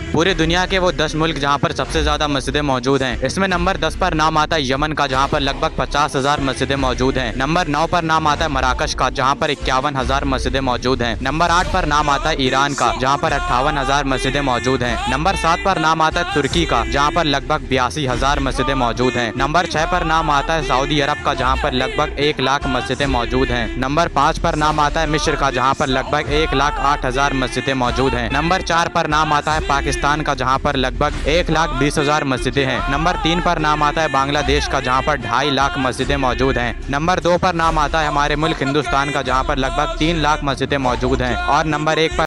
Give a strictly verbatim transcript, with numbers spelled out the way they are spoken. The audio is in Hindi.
पूरी दुनिया के वो दस मुल्क जहाँ पर सबसे ज्यादा मस्जिदें मौजूद हैं। इसमें नंबर दस पर नाम आता है यमन का, जहाँ पर लगभग पचास हजार मस्जिदें मौजूद हैं। नंबर नौ पर नाम आता है मराकश का, जहाँ पर इक्यावन हजार मस्जिदें मौजूद हैं। नंबर आठ पर नाम आता है ईरान का, जहाँ पर अट्ठावन हजार मस्जिदें मौजूद हैं। नंबर सात पर नाम आता है तुर्की का, जहाँ पर लगभग बयासी हजार मस्जिदें मौजूद हैं। नंबर छह पर नाम आता है सऊदी अरब का, जहाँ पर लगभग एक लाख मस्जिदें मौजूद हैं। नंबर पाँच पर नाम आता है मिस्र का, जहाँ पर लगभग एक लाख आठ हजार मस्जिदें मौजूद हैं। नंबर चार पर नाम आता है पाकिस्तान का, जहाँ पर लगभग एक लाख बीस हजार मस्जिदें हैं। नंबर तीन पर नाम आता है बांग्लादेश का, जहाँ पर ढाई लाख मस्जिदें मौजूद हैं। नंबर दो पर नाम आता है हमारे मुल्क हिंदुस्तान का, जहाँ पर लगभग तीन लाख मस्जिदें मौजूद हैं। और नंबर एक पर